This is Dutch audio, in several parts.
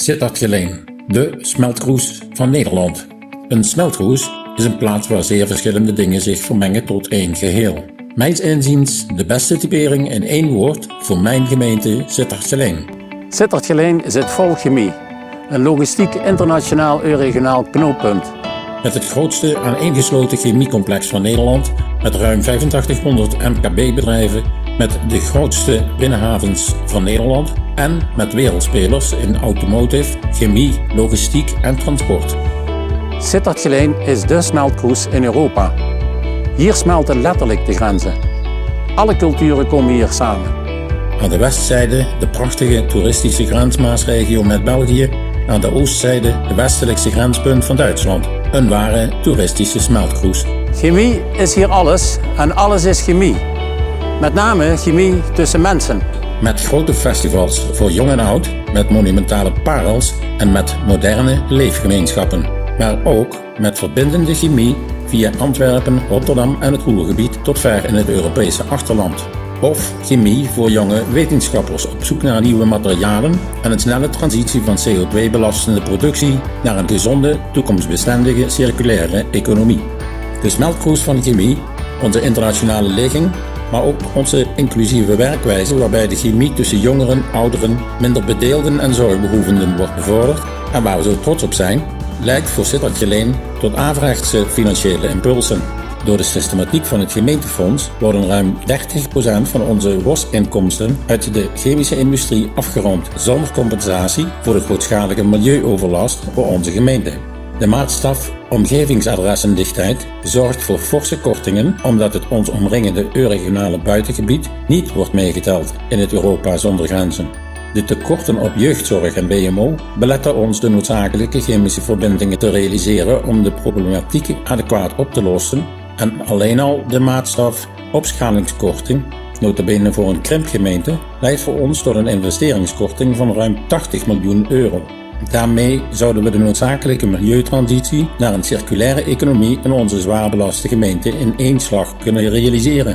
Sittard-Geleen, de smeltkroes van Nederland. Een smeltkroes is een plaats waar zeer verschillende dingen zich vermengen tot één geheel. Mijns inziens de beste typering in één woord voor mijn gemeente Sittard-Geleen. Sittard-Geleen zit vol chemie. Een logistiek internationaal regionaal knooppunt. Met het grootste aaneengesloten chemiecomplex van Nederland, met ruim 8500 MKB-bedrijven, met de grootste binnenhavens van Nederland en met wereldspelers in automotive, chemie, logistiek en transport. Sittard-Geleen is de smeltkroes in Europa. Hier smelten letterlijk de grenzen. Alle culturen komen hier samen. Aan de westzijde de prachtige toeristische grensmaasregio met België, aan de oostzijde de westelijkste grenspunt van Duitsland. Een ware toeristische smeltkroes. Chemie is hier alles en alles is chemie. Met name chemie tussen mensen. Met grote festivals voor jong en oud, met monumentale parels en met moderne leefgemeenschappen. Maar ook met verbindende chemie via Antwerpen, Rotterdam en het Ruhrgebied tot ver in het Europese achterland. Of chemie voor jonge wetenschappers op zoek naar nieuwe materialen en een snelle transitie van CO2-belastende productie naar een gezonde, toekomstbestendige circulaire economie. De smeltkroes van chemie, onze internationale ligging, maar ook onze inclusieve werkwijze waarbij de chemie tussen jongeren, ouderen, minder bedeelden en zorgbehoevenden wordt bevorderd en waar we zo trots op zijn, leidt voor Sittard-Geleen tot averechtse financiële impulsen. Door de systematiek van het gemeentefonds worden ruim 30% van onze WOS-inkomsten uit de chemische industrie afgeroomd, zonder compensatie voor de grootschalige milieuoverlast voor onze gemeente. De maatstaf omgevingsadressendichtheid zorgt voor forse kortingen omdat het ons omringende euregionale buitengebied niet wordt meegeteld in het Europa zonder grenzen. De tekorten op jeugdzorg en BMO beletten ons de noodzakelijke chemische verbindingen te realiseren om de problematiek adequaat op te lossen en alleen al de maatstaf opschalingskorting, nota bene voor een krimpgemeente, leidt voor ons tot een investeringskorting van ruim 80 miljoen euro. Daarmee zouden we de noodzakelijke milieutransitie naar een circulaire economie in onze zwaar belaste gemeente in één slag kunnen realiseren.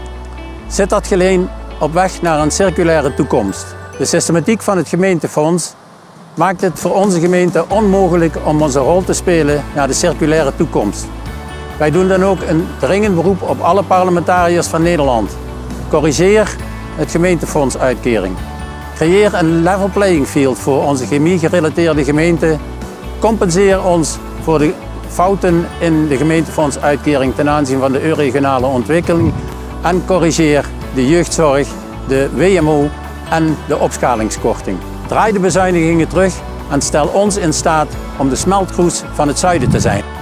Sittard-Geleen op weg naar een circulaire toekomst. De systematiek van het gemeentefonds maakt het voor onze gemeente onmogelijk om onze rol te spelen naar de circulaire toekomst. Wij doen dan ook een dringend beroep op alle parlementariërs van Nederland. Corrigeer het gemeentefondsuitkering. Creëer een level playing field voor onze chemie-gerelateerde gemeenten. Compenseer ons voor de fouten in de gemeentefondsuitkering ten aanzien van de euregionale ontwikkeling. En corrigeer de jeugdzorg, de WMO en de opschalingskorting. Draai de bezuinigingen terug en stel ons in staat om de smeltkroes van het zuiden te zijn.